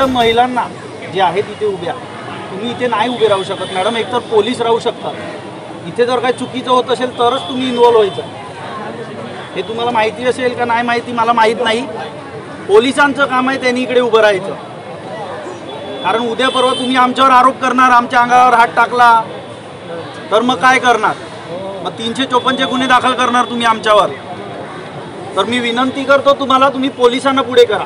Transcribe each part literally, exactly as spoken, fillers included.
Madam महिलांना जे आहेत इथे उभ्या, तुम्ही इथे नाही उभे राहू शकत मॅडम. एकतर पोलीस राहू शकतात, इथे जर काय चुकीचं होत असेल तरच तुम्ही इन्व्हॉल्व व्हायचं. हे तुम्हाला माहिती असेल का नाही माहिती मला माहीत नाही. पोलिसांचं काम आहे त्यांनी इकडे उभं राहायचं. कारण उद्या परवा तुम्ही आमच्यावर आरोप करणार, आमच्या अंगावर हात टाकला तर मग काय करणार? मग तीनशे चोपन्नचे गुन्हे दाखल करणार तुम्ही आमच्यावर. तर मी विनंती करतो तुम्हाला, तुम्ही पोलिसांना पुढे करा.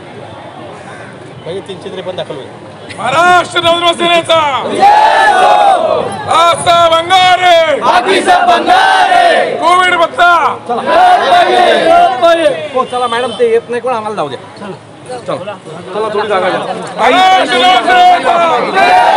तीनशे त्रेपन्न दाखल होईल. महाराष्ट्र नवनिर्माण सेनेचा आस्था बंगारे, बाकी सब बंगारे, कोविड बघता. चला मॅडम, ते येत नाही कोण, आम्हाला जाऊ द्या. चला चला थोडी जागा घ्या. महाराष्ट्र नवनिर्माण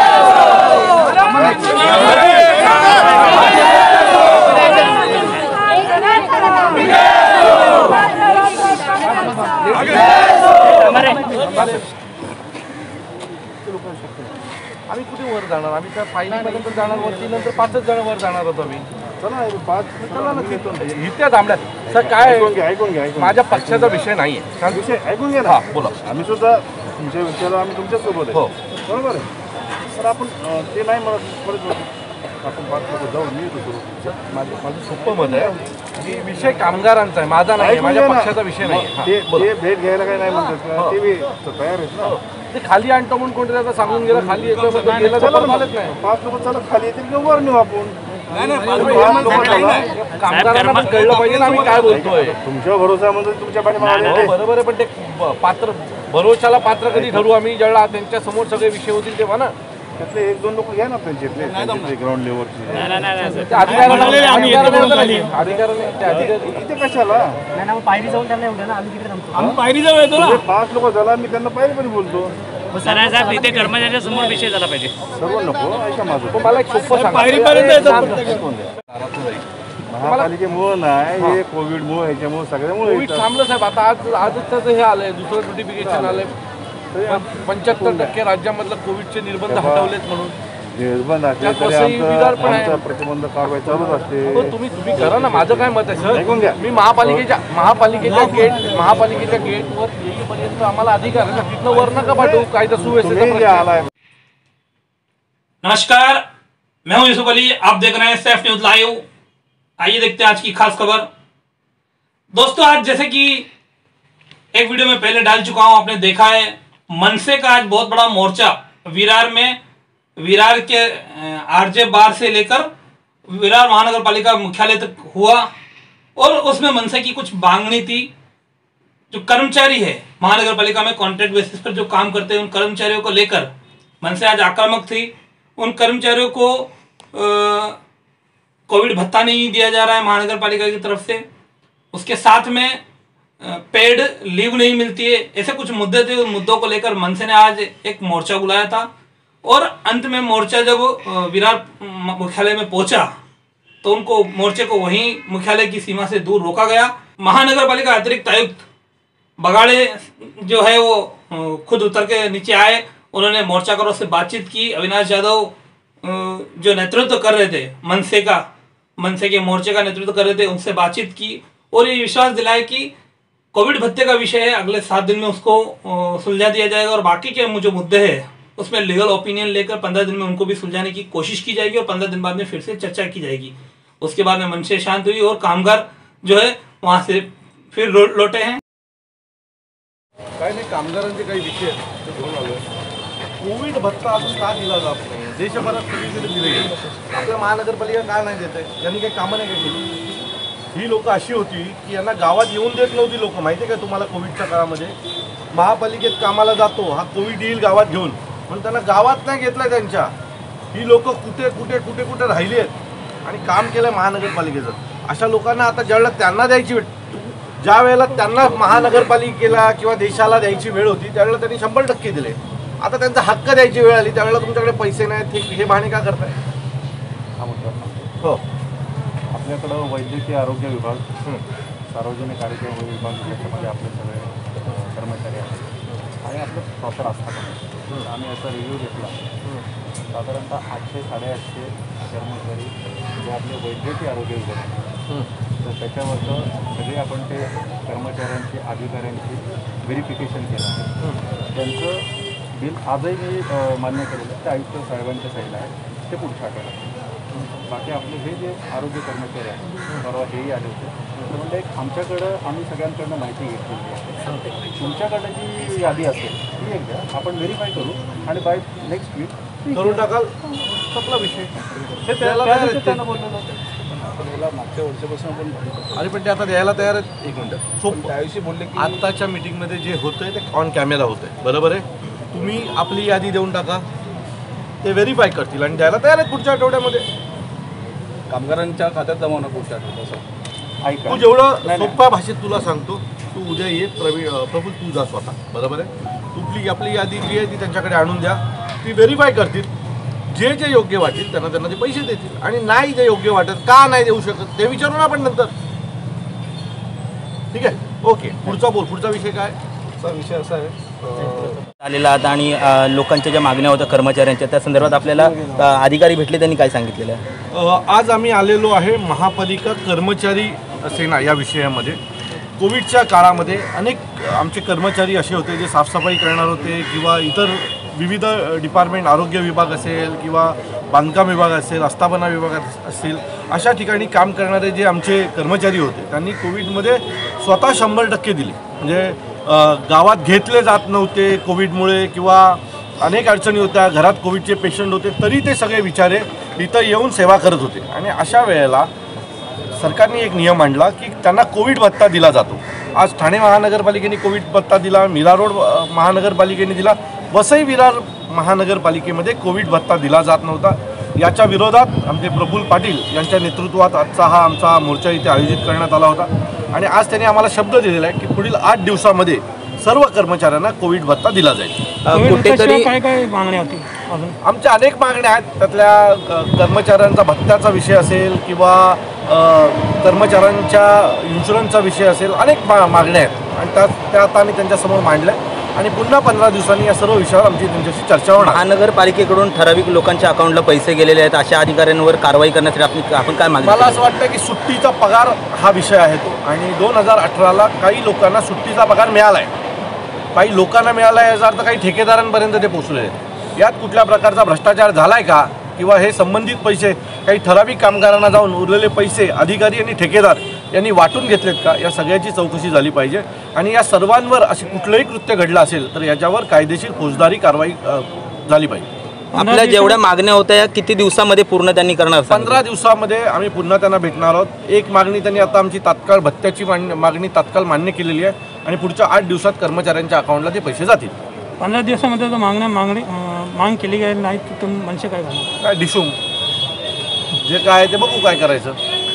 आम्ही कुठे वर जाणार? आम्ही त्या फाईनपर्यंत जाणार, वरती नंतर पाचच जण वर जाणार होतो आम्ही. चला पाच चला ना इथे थांबल्यात. सर काय ऐकून घ्या, माझ्या पक्षाचा विषय नाही आहे. विषय ऐकून घ्या ना. बोला. आम्ही सुद्धा तुमच्या विषयाला आम्ही तुमच्यासोबत हो बरोबर आहे. तर आपण ते नाही म्हणत परत आपण पाच लोक जाऊन मी येतो. माझं माझं सोपं मत आहे की विषय कामगारांचा आहे, माझा नाही, माझ्या पक्षाचा विषय नाही. ते भेट घ्यायला काही नाही म्हणतात, ते बी तयार आहेत ना. ते खाली आणतो म्हणून कोणतरी आता सांगून गेलं खाली येतो, गेलं तर चालत नाही. पाच लोक चला खाली येतील किंवा वर नेऊ आपण. कामगारांना पण कळलं पाहिजे ना आम्ही काय बोलतोय. तुमच्या भरोसामध्ये तुमच्या पाठीमागे बरोबर आहे, पण ते पात्र भरोशाला पात्र कधी ठरवू आम्ही, ज्यावेळेला त्यांच्या समोर सगळे विषय होतील तेव्हा ना. त्यातले एक दोन लोक घ्या ना त्यांचे ग्राउंड लेवलचे इथे कशाला पायरी जाऊन त्यांना एवढ्या ना आम्ही तिकडे थांबतो. आम्ही पायरी जाऊ येतो ना. पाच लोक झाला मी त्यांना पायरी पण बोलतो. साहेब इथे कर्मचाऱ्यांच्या समोर विषय झाला पाहिजे. सर्व नको ऐका माझं, मला एक सोपं सांगा. पायरीपर्यंत महापालिकेमुळे नाही, हे कोविडमुळे ह्याच्यामुळे सगळ्यामुळे कोविड थांबलं साहेब. आता आज आजच हे आलंय, दुसरं नोटिफिकेशन आलंय पंच्याहत्तर टक्के राज्यामधलं कोविडचे निर्बंध हटवलेत म्हणून. निर्बंध प्रतिबंध कारवाई चालूच असते. तुम्ही तुम्ही करा ना. माझं काय मत आहे सर, मी महापालिकेच्या महापालिकेच्या गेट महापालिकेच्या गेटवर येईपर्यंत आम्हाला अधिकार आहे ना, तिथनं वर नका पाठवू. कायदा सुव्यवस्थेचा आलाय. नमस्कार, मैं हूं यूसुफ अली, आप देख रहे हैं सैफ न्यूज लाइव. आइए देखते हैं आज की खास खबर. दोस्तों, आज जैसे कि एक वीडियो में पहले डाल चुका हूं, आपने देखा है मनसे का आज बहुत बड़ा मोर्चा विरार में, विरार के आरजे बार से लेकर विरार महानगर पालिका मुख्यालय तक हुआ. और उसमें मनसे की कुछ मांगनी थी. जो कर्मचारी है महानगर पालिका में कॉन्ट्रैक्ट बेसिस पर जो काम करते हैं, उन कर्मचारियों को लेकर मनसे आज आक्रामक थी. उन कर्मचारियों को कोविड भत्ता नहीं दिया जा रहा है महानगर पालिका की तरफ से, उसके साथ में पेड लीव नहीं मिलती है. ऐसे कुछ मुद्दे थे. उन मुद्दों को लेकर मनसे ने आज एक मोर्चा बुलाया था. और अंत में मोर्चा जब विरार मुख्यालय में पहुंचा तो उनको मोर्चे को वहीं मुख्यालय की सीमा से दूर रोका गया. महानगर पालिका अतिरिक्त आयुक्त बगाड़े जो है वो खुद उतर के नीचे आए. उन्होंने मोर्चाकारों से बातचीत की. अविनाश यादव जो नेतृत्व कर रहे थे मनसे का, मनसे के मोर्चे का नेतृत्व कर रहे थे, उनसे बातचीत की और ये विश्वास दिलाया कि कोविड भत्ते का विषय है, अगले सात दिन में उसको सुलझा दिया जाएगा. और बाकी के जो मुद्दे हैं उसमें लीगल ओपिनियन लेकर पंद्रह दिन में उनको भी सुलझाने की कोशिश की जाएगी और पंद्रह दिन बाद में फिर से चर्चा की जाएगी. उसके बाद में मनसे शांत हुई और कामगार जो है वहां से फिर लौटे हैं. काय नाही, कामगारांचे काही विषय कोविड भत्ता अजून का दिला जात नाही? देशभरात सगळीकडे दिले गेले, आपल्या महानगरपालिका का नाही देत आहे? यांनी काही कामं नाही केली. ही लोक अशी होती की यांना गावात येऊन देत नव्हती लोक. माहिती आहे का तुम्हाला? कोविडच्या काळामध्ये महापालिकेत कामाला जातो, हा कोविड येईल गावात घेऊन, पण त्यांना गावात नाही घेतलं त्यांच्या. ही लोक कुठे कुठे कुठे कुठे राहिली आहेत आणि काम केलं महानगरपालिकेचं. अशा लोकांना आता ज्यावेळेला त्यांना द्यायची वेळ, ज्या वेळेला त्यांना महानगरपालिकेला किंवा देशाला द्यायची वेळ होती त्यावेळेला त्यांनी शंभर टक्के दिले. आता त्यांचा हक्क द्यायची वेळ आली त्यावेळेला तुमच्याकडे पैसे नाहीत. हे हे बहाणे का करताय? हो, आपल्याकडं वैद्यकीय आरोग्य विभाग, सार्वजनिक आरोग्य विभाग, त्याच्यामध्ये आपले सगळे कर्मचारी आहेत आणि आपलं प्रॉपर आस्थापन. आम्ही याचा रिव्ह्यू घेतला. साधारणतः आठशे साडेआठशे कर्मचारी जे आपले वैद्यकीय आरोग्य विभाग, तर त्याच्यावरचं सगळे आपण ते कर्मचाऱ्यांची, अधिकाऱ्यांची व्हेरिफिकेशन केलं. त्यांचं बिल आजही मी अ, मान्य केलेलं आहे, ते आयुक्त साहेबांच्या साईडला आहे, ते पुढच्या आठवड्यात. बाकी आपले हे जे आरोग्य कर्मचारी आहेत परवा हेही आले होते, तर म्हणजे एक आमच्याकडं आम्ही सगळ्यांकडनं माहिती घेतलेली आहे. तुमच्याकडं जी यादी असेल ती एक द्या, आपण व्हेरीफाय करू आणि बाय नेक्स्ट वीक करून टाकाल, संपला विषय. ते त्याला त्या काय दिवशी रे ते? त्यांना बोललेलं होतं. आपण याला मागच्या वर्षापासून आपण बघितलं. अरे पण ते आता द्यायला तयार आहेत. एक मिनटं पण सोपं. त्याविषयी बोलले की आत्ताच्या मीटिंगमध्ये जे होतंय ते ऑन कॅमेरा होतंय, बरोबर आहे. तुम्ही आपली यादी देऊन टाका, ते व्हेरीफाय करतील आणि द्यायला तयार आहेत पुढच्या आठवड्यामध्ये. कामगारांच्या खात्यात जमा होणं पुढच्या आठवड्यात असं. ऐका, तू जेवढं नाही, नाही. सोप्या भाषेत तुला सांगतो, तू उद्या ये प्रवीण अं, प्रफुल तू जा स्वतः, बरोबर आहे. तुझी आपली यादी जी आहे ती त्यांच्याकडे आणून द्या, ती व्हेरीफाय करतील. जे जे योग्य वाटेल त्यांना त्यांना ते पैसे देतील आणि नाही जे योग्य वाटत का नाही देऊ शकत ते विचारून आपण नंतर. ठीक आहे, ओके. पुढचा बोल, पुढचा विषय काय? असा विषय असा आहे अं, आलेला आता आणि अ, लोकांच्या ज्या मागण्या होत्या कर्मचाऱ्यांच्या त्या संदर्भात आपल्याला अ, अधिकारी भेटले, त्यांनी काय सांगितलेलं आहे? अ, आज आम्ही आलेलो आहे महापालिका कर्मचारी सेना या विषयामध्ये. कोविडच्या काळामध्ये अनेक आमचे कर्मचारी असे होते जे साफसफाई करणार होते किंवा इतर विविध डिपार्टमेंट, आरोग्य विभाग असेल किंवा बांधकाम विभाग असेल, आस्थापना विभाग असेल, अशा ठिकाणी काम करणारे जे आमचे कर्मचारी होते त्यांनी कोविडमध्ये स्वतः शंभर टक्के दिले. म्हणजे अ, गावात घेतले जात नव्हते कोविडमुळे किंवा अनेक अडचणी होत्या, घरात कोविडचे पेशंट होते, तरी ते सगळे बिचारे इथं येऊन सेवा करत होते. आणि अशा वेळेला सरकारने एक नियम आणला की त्यांना कोविड भत्ता दिला जातो. आज ठाणे महानगरपालिकेने कोविड भत्ता दिला, मीरा रोड अ, महानगरपालिकेने दिला, वसई विरार महानगरपालिकेमध्ये कोविड भत्ता दिला जात नव्हता. याच्या विरोधात आमचे प्रफुल्ल पाटील यांच्या नेतृत्वात आजचा हा आमचा मोर्चा इथे आयोजित करण्यात आला होता. आणि आज त्यांनी आम्हाला शब्द दिलेला आहे की पुढील आठ दिवसामध्ये सर्व कर्मचाऱ्यांना कोविड भत्ता दिला जाईल. अ, कुठेतरी काय काय मागण्या होती अजून? आमच्या अनेक मागण्या आहेत. त्यातल्या अ, कर्मचाऱ्यांचा भत्त्याचा विषय असेल किंवा अ, कर्मचाऱ्यांच्या इन्शुरन्सचा विषय असेल, अनेक मा मागण्या आहेत आणि त्या त्या आता आम्ही त्यांच्यासमोर मांडल्या आणि पुन्हा पंधरा दिवसांनी या सर्व विषयावर आमची त्यांच्याशी चर्चा होणार. महानगरपालिकेकडून ठराविक लोकांच्या अकाउंटला पैसे गेलेले आहेत, अशा अधिकाऱ्यांवर कारवाई करण्यासाठी आपण आपण काय मागणी मला केली? असं वाटतं की सुट्टीचा पगार हा विषय आहे तो, आणि दोन हजार अठराला काही लोकांना सुट्टीचा पगार मिळाला आहे, काही लोकांना मिळाला आहे, याचा अर्थ काही ठेकेदारांपर्यंत ते पोचले आहेत. यात कुठल्या प्रकारचा भ्रष्टाचार झाला आहे का, किंवा हे संबंधित पैसे काही ठराविक कामगारांना जाऊन उरलेले पैसे अधिकारी आणि ठेकेदार यांनी वाटून घेतलेत का, या सगळ्याची चौकशी झाली पाहिजे. आणि या सर्वांवर असे कुठलंही कृत्य घडलं असेल तर याच्यावर कायदेशीर फौजदारी कारवाई अ, झाली पाहिजे. आपल्या जेवढ्या मागण्या होत्या या किती दिवसामध्ये पूर्ण त्यांनी करणार? पंधरा दिवसामध्ये आम्ही पुन्हा त्यांना भेटणार आहोत. एक मागणी त्यांनी आता आमची तात्काळ भत्त्याची मागणी मागणी तात्काळ मान्य केलेली आहे आणि पुढच्या आठ दिवसात कर्मचाऱ्यांच्या अकाउंटला ते पैसे जातील. पंधरा दिवसामध्ये जर मागण्या मागणी अं, माग केली गेली नाही तर तुम्ही म्हणजे काय करणार? काय डिशूम जे काय आहे ते बघू काय करायचं.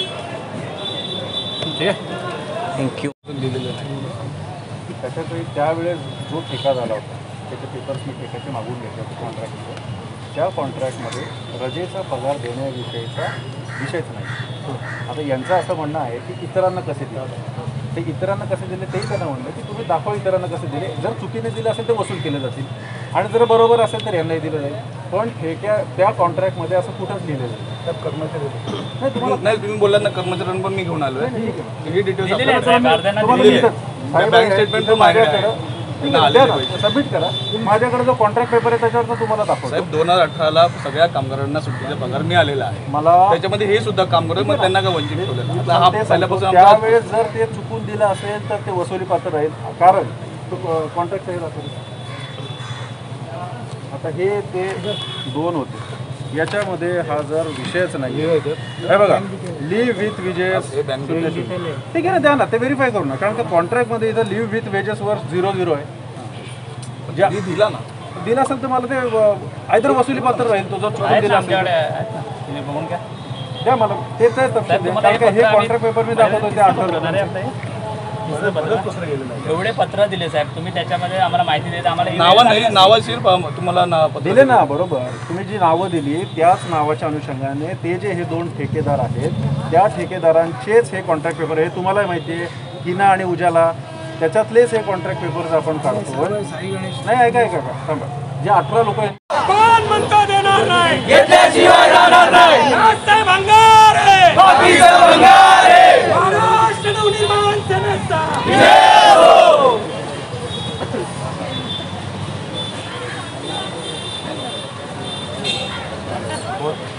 ठीक आहे, थँक्यू. त्याच्यातही त्यावेळेस जो ठेका झाला होता त्याचे पेपर्स मी ठेक्याचे मागून घेतले होते कॉन्ट्रॅक्टमध्ये. त्या कॉन्ट्रॅक्टमध्ये रजेचा पगार देण्याविषयीचा विषयच नाही. आता यांचं असं म्हणणं आहे की इतरांना कसे दिले, ते इतरांना कसे दिले तेही त्यांना म्हणलं की तुम्ही दाखवा इतरांना कसे दिले. जर चुकीने दिले असेल तर वसूल केले जातील आणि जर बरोबर असेल तर यांनाही दिलं जाईल. पण ठेक्या त्या कॉन्ट्रॅक्टमध्ये असं कुठंच लिहिलं जाईल. त्यात कर्मचारी नाही तुम्हाला नाही, तुम्ही बोललात ना कर्मचाऱ्यांना पण मी घेऊन आलोय. हे डिटेल्स बँक स्टेटमेंट सबमिट करा. माझ्याकडे जो कॉन्ट्रॅक्ट पेपर आहे त्याच्यावर तुम्हाला दाखवतो. साहेब, दोन हजार अठराला सगळ्या कामगारांना सुट्टीचा पगार मिळालेला आहे. मला त्याच्यामध्ये हे सुद्धा कामगार, मग त्यांना का वंचित ठेवलं? आता हा ते पहिल्यापासून सांगतो, आमचा त्यावेळेस जर ते चुकून दिलं असेल तर ते वसुली पात्र राहील. कारण कॉन्ट्रॅक्ट हे दाखवतो. आता हे ते दोन होते, याच्यामध्ये हा जर विषयच नाही हे बघा, लिव्ह विथ वेजेस ठीक आहे ना, द्या ना, ते व्हेरीफाय करू ना. कारण का कॉन्ट्रॅक्टमध्ये इथं लिव्ह विथ वेजेसवर झिरो झिरो आहे. ज्या दिला ना, दिला असेल तर मला ते आयदर वसुली पात्र राहील. तो जर चुकून दिला असेल द्या मला, तेच आहे तपशील द्या. कारण का हे कॉन्ट्रॅक्ट पेपर मी दाखवतो ते आठवलं. एवढे पत्र दिले साहेब तुम्ही, त्याच्यामध्ये आम्हाला माहिती देत आम्हाला नावं नाही, नावाशीर तुम्हाला ना पत्र दिले ना, बरोबर. तुम्ही जी नावं दिली त्याच नावाच्या अनुषंगाने ते जे हे दोन ठेकेदार आहेत त्या ठेकेदारांचेच हे कॉन्ट्रॅक्ट पेपर आहे. तुम्हाला माहिती आहे किना आणि उजाला त्याच्यातलेच हे कॉन्ट्रॅक्ट पेपर्स आपण काढतो. नाही, ऐका ऐका का थांबा, जे अठरा लोक आहेत कोण म्हणता देणार नाही, घेतल्याशिवाय राहणार नाही. राजसाहेब अंगारे, बाकीचं बंगारे. महाराष्ट्र नवनिर्माण सेनेचा जय हो. व